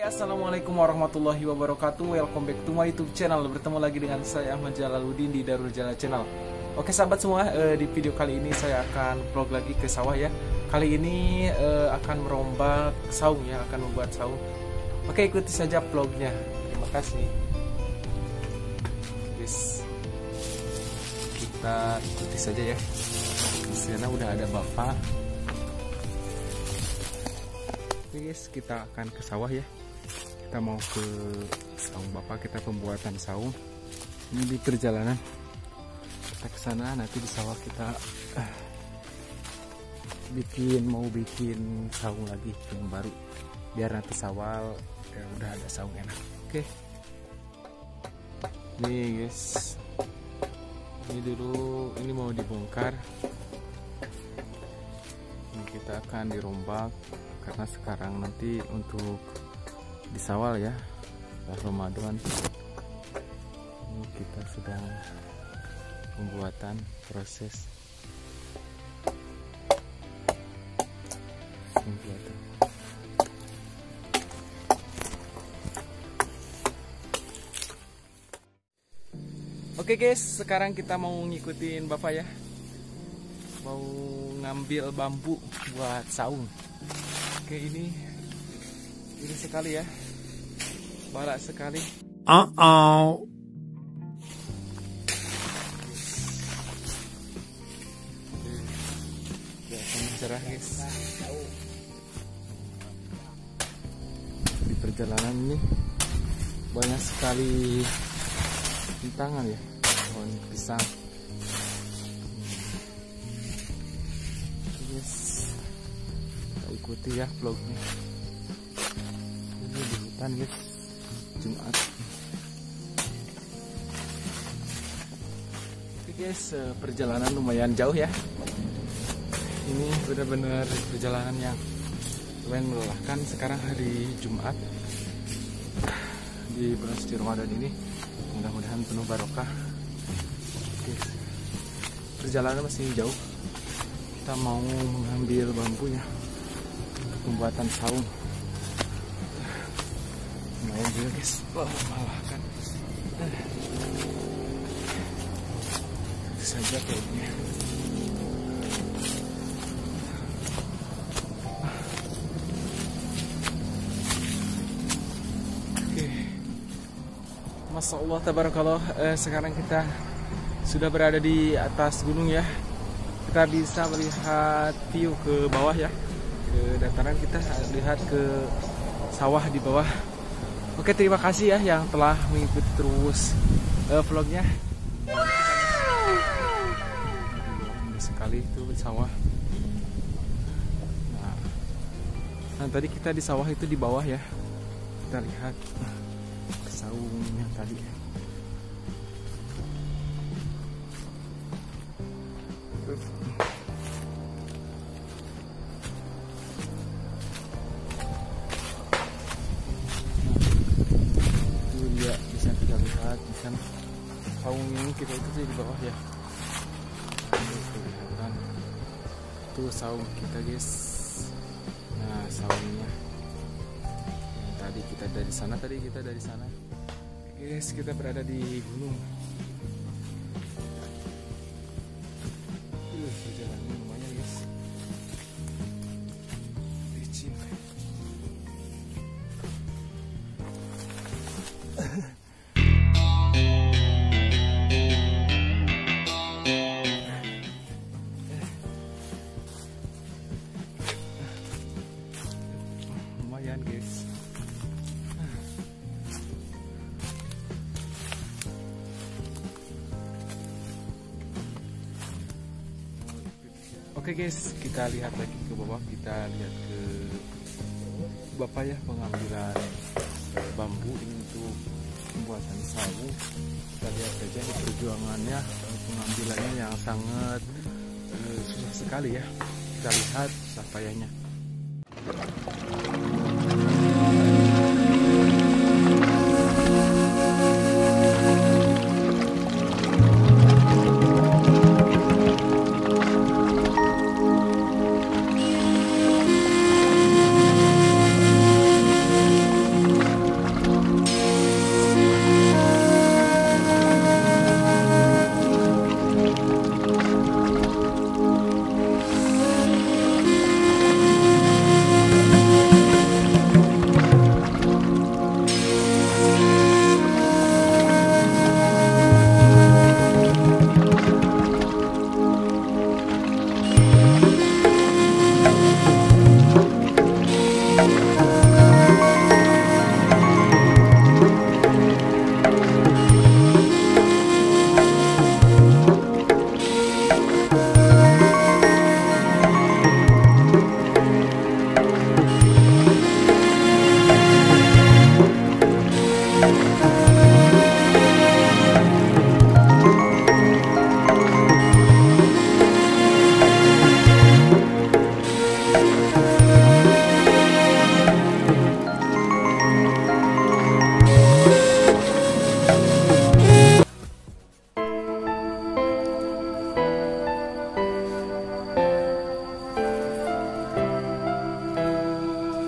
Assalamualaikum warahmatullahi wabarakatuh. Welcome back to my YouTube channel. Bertemu lagi dengan saya Ahmad Jalaluddin di Darul Jala Channel. Oke sahabat semua, di video kali ini saya akan vlog lagi ke sawah ya. Kali ini akan merombak saung ya, akan membuat saung. Oke, ikuti saja vlognya. Terima kasih. Guys, kita ikuti saja ya. Di sana udah ada bapak. Oke guys, kita akan ke sawah ya. Kita mau ke saung bapak, kita pembuatan saung. Ini di perjalanan kita ke sana, nanti di sawah kita mau bikin saung lagi yang baru, biar nanti sawal ya udah ada saung enak. Oke. Nih guys, ini dulu, ini mau dibongkar. Ini kita akan dirombak karena sekarang nanti untuk disawal ya, Ramadan. Ini kita sedang pembuatan proses pembuatan. Oke guys, sekarang kita mau ngikutin bapak ya, mau ngambil bambu buat saung. Oke, ini sekali ya, balak sekali. Cerah guys. Di perjalanan ini banyak sekali rintangan ya, pohon pisang. Guys, kita ikuti ya vlognya. Ini di hutan guys, Jumat. Oke guys, perjalanan lumayan jauh ya. Ini benar-benar perjalanan yang lumayan melelahkan. Sekarang hari Jumat di bulan suci Ramadan ini, mudah-mudahan penuh barokah. Oke, perjalanan masih jauh. Kita mau mengambil bambunya untuk pembuatan saung. Lumayan juga guys, melelahkan. Itu saja kayaknya. Masya Allah, tabarakallah. Sekarang kita sudah berada di atas gunung ya. Kita bisa melihat view ke bawah ya, ke dataran. Kita lihat ke sawah di bawah. Oke, terima kasih ya yang telah mengikuti terus vlognya. Wow, sekali itu sawah. Nah, tadi kita di sawah itu di bawah ya. Kita lihat saung yang tadi. Itu dia, bisa kita lihat di sana. Saung ini kita itu di bawah ya. Itu saung kita guys. Nah, saungnya tadi kita dari sana. Guys, kita berada di gunung. Perjalanan lumayan guys. Licin. Lumayan guys. Oke guys, kita lihat lagi ke bawah. Kita lihat ke bapak ya, pengambilan bambu ini untuk pembuatan saung. Kita lihat saja ini perjuangannya, pengambilannya yang sangat susah sekali ya. Kita lihat susah payahnya.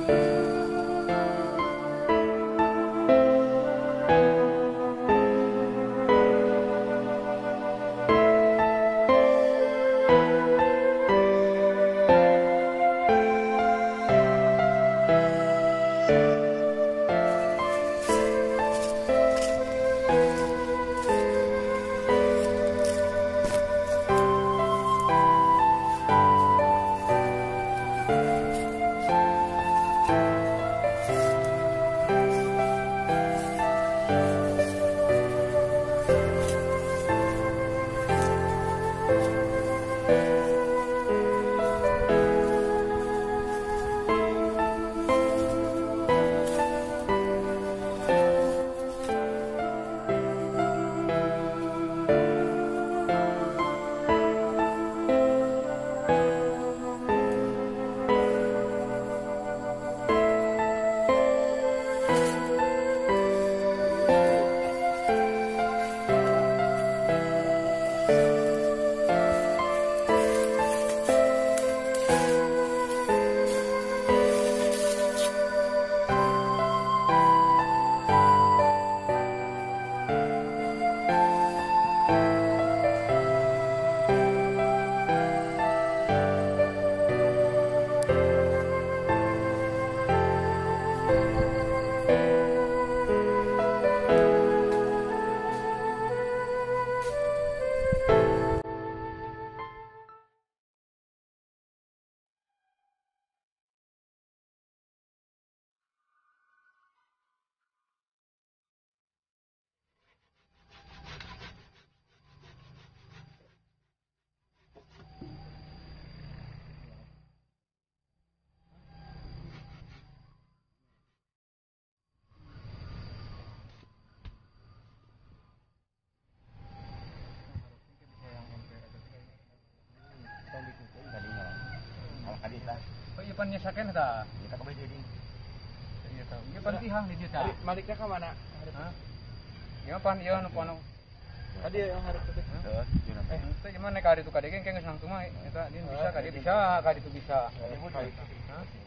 Oh iya pan nyesakeun eta. Kita ke baju ini. Iya tah. Ieu pan tihang di dieu tah. Maliknya ke mana? Hah? Ieu pan ieu nu panu. Tadi yang harus ke Teu gimana ka ditu ka dieu geus langsung mah eta dia bisa ka dieu bisa ka ditu bisa. Hah?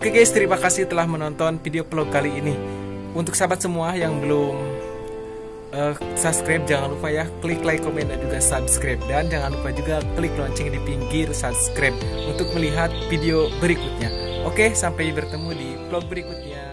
Oke guys, terima kasih telah menonton video vlog kali ini. Untuk sahabat semua yang belum subscribe, jangan lupa ya klik like, komen, dan juga subscribe. Dan jangan lupa juga klik lonceng di pinggir subscribe untuk melihat video berikutnya. Oke, sampai bertemu di vlog berikutnya.